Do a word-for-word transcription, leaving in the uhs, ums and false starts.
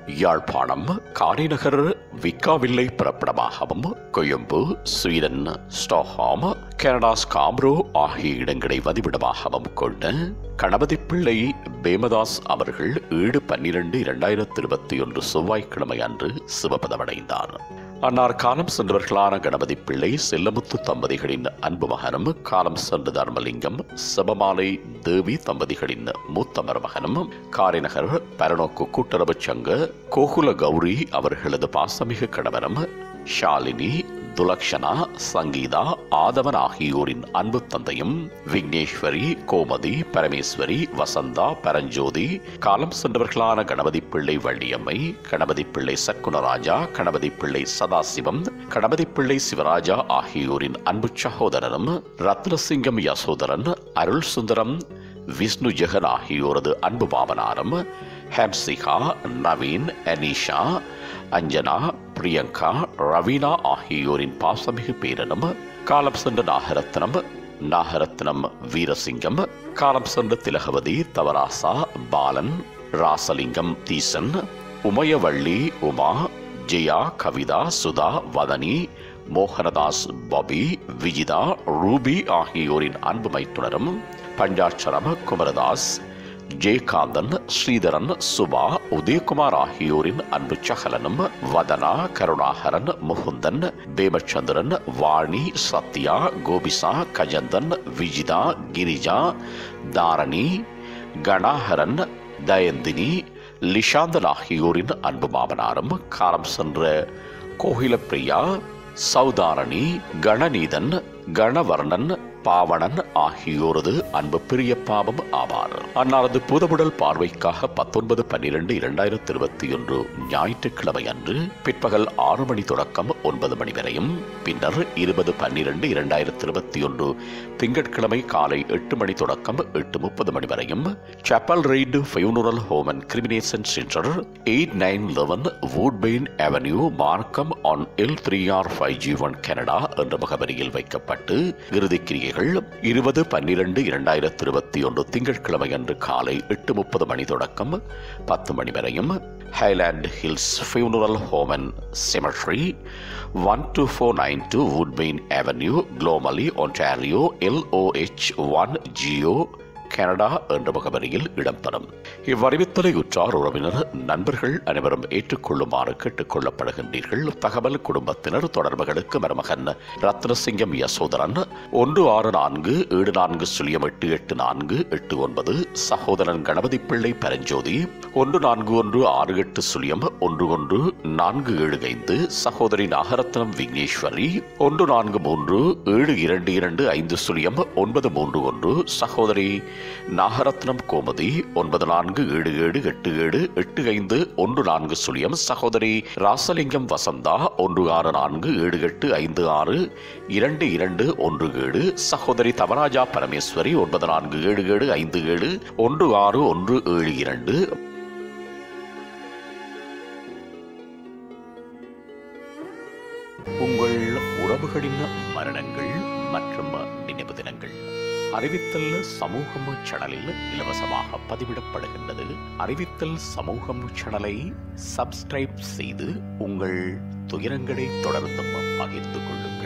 யாழ்ப்பாணம் காரிநகர் விக்காவில்லை பிறப்பிடமாகவும் Colombo Sweden Stockholm Canada Scarborough ஆகிய இடங்களை வதிவிடமாகவும் கொண்ட கணபதிப்பிள்ளை பேமதாஸ் அவர்கள் ஏழு பன்னிரண்டு இரண்டாயிரத்தி இருபத்தி ஒன்று செவ்வாய்க்கிழமை அன்று சிவபதமடைந்தார். அன்னார் காலம் சென்றவர்களான கணபதிப்பிள்ளை செல்லமுத்து தம்பதிகளின் அன்பு மகனும் காலம் சென்ற தர்மலிங்கம் சிவமாலை தேவி தம்பதிகளின் மூத்த மருமகனும் காரிநகர் பரநோக்கு கூட்டுறவு சங்க கோகுல கௌரி அவர்களது பாசமிகு கணவனும் ஷாலினி துலக்ஷனா சங்கீதா ஆதவன் ஆகியோரின் அன்பு தந்தையும் விக்னேஸ்வரி கோமதி பரமேஸ்வரி வசந்தா பரஞ்சோதி காலம் சென்றவர்களான கணபதி பிள்ளை வள்ளியம்மை கணபதி பிள்ளை சக்குனராஜா கணபதி பிள்ளை சதாசிவம் கணபதி பிள்ளை சிவராஜா ஆகியோரின் அன்பு சகோதரனும் ரத்னசிங்கம் யசோதரன் அருள் சுந்தரம் விஷ்ணு ஜெகன் ஆகியோரது அன்பு மாமனாரும் ஹம்சிகா நவீன் அனிஷா அஞ்சனா பிரியங்கா ரவீனா ஆகியோரின் பாசமிகு பேரனும் காலம் சென்ற நாகரத்னம் நாகரத்னம் வீரசிங்கம் காலம் சென்ற திலகவதி தவராசா பாலன் ராசலிங்கம் தீசன் உமயவள்ளி உமா ஜெயா கவிதா சுதா வதனி மோகனதாஸ் பாபி விஜிதா ரூபி ஆகியோரின் அன்பு மைத்துனரும் பஞ்சாட்சரம் குமரதாஸ் ஜெயகாந்தன் ஸ்ரீதரன் சுபா உதயகுமார் ஆகியோரின் அன்பு சகலனும் வதனா கருணாகரன் முகுந்தன் பேமச்சந்திரன் வாணி சத்யா கோபிசா கஜந்தன் விஜிதா கிரிஜா தாரணி கணாகரன் தயந்தினி லிஷாந்தன் ஆகியோரின் அன்பு மாமனாரும் காலம் சென்ற கோகிலப்பிரியா சௌதாரணி கணநீதன் கணவர்ணன் பாவணன் ஆகியோரது அன்பு பிரிய பாவம் ஆவார். அன்னாரது புதவுடல் பார்வைக்காக பத்தொன்பது பன்னிரண்டு இரண்டாயிரத்தி இருபத்தி ஒன்று ஞாயிற்றுக்கிழமை அன்று பிற்பகல் ஆறு மணி தொடக்கம் ஒன்பது மணி வரையும் பின்னர் இருபது பன்னிரண்டு இரண்டாயிரத்தி இருபத்தி ஒன்று திங்கட்கிழமை காலை எட்டு மணி தொடக்கம் எட்டு முப்பது மணி வரையும் chapel Ridge funeral home and cremation centre eight nine eleven Woodbine avenue Markham ON L three R five G one Canada என்ற முகவரியில் வைக்கப்பட்டு இறுதிக்கிரியை இருபது பன்னிரண்டு இரண்டாயிரத்தி இருபத்தி ஒன்று திங்கட்கிழமை அன்று காலை எட்டு முப்பது மணி தொடக்கம் பத்து மணி வரையும் Highland Hills funeral home and cemetery one two four nine two Woodbine avenue Gormley Ontario L O H one G O Canada என்ற முகவரியில் இடம்பெறும். இவ்வறிவித்தலை உற்றார் உறவினர் நண்பர்கள் அனைவரும் ஏற்றுக்கொள்ளுமாறு கேட்டுக் கொள்ளப்படுகின்றீர்கள். தகவல் குடும்பத்தினர் தொடர்புகளுக்கு மருமகன் ரத்னசிங்கம் யசோதரன் ஒன்று ஆறு நான்கு ஏழு நான்கு சுழியம் எட்டு எட்டு நான்கு எட்டு ஒன்பது சகோதரன் கணபதி பிள்ளை பரஞ்சோதி ஒன்று நான்கு ஒன்று ஆறு எட்டு சுழியம் ஒன்று ஒன்று நான்கு ஏழு ஐந்து சகோதரி நாகரத்னம் விக்னேஸ்வரி ஒன்று நான்கு மூன்று ஏழு இரண்டு இரண்டு ஐந்து சுழியம் ஒன்பது மூன்று ஒன்று சகோதரி நாகரத்னம் கோமதி ஒன்பது நான்கு ஏழு ஏழு எட்டு ஏழு எட்டு ஐந்து ஒன்று நான்கு சுழியம் சகோதரி ராசலிங்கம் வசந்தா ஒன்று ஆறு நான்கு ஏழு எட்டு ஐந்து ஆறு இரண்டு இரண்டு ஒன்று ஏழு சகோதரி தவராஜா பரமேஸ்வரி ஒன்பது நான்கு ஏழு ஏழு ஐந்து ஏழு ஒன்று ஆறு ஒன்று ஏழு இரண்டு உங்கள் உறவுகளின் மரணங்கள் மற்றும் நினைவு தினங்கள் அறிவித்தல் சமூகம் சேனலில் இலவசமாக பதிவிடப்படுகின்றது. அறிவித்தல் சமூகம் சேனலை சப்ஸ்கிரைப் செய்து உங்கள் துயரங்களை தொடர்ந்து பகிர்ந்து கொள்ளுங்கள்.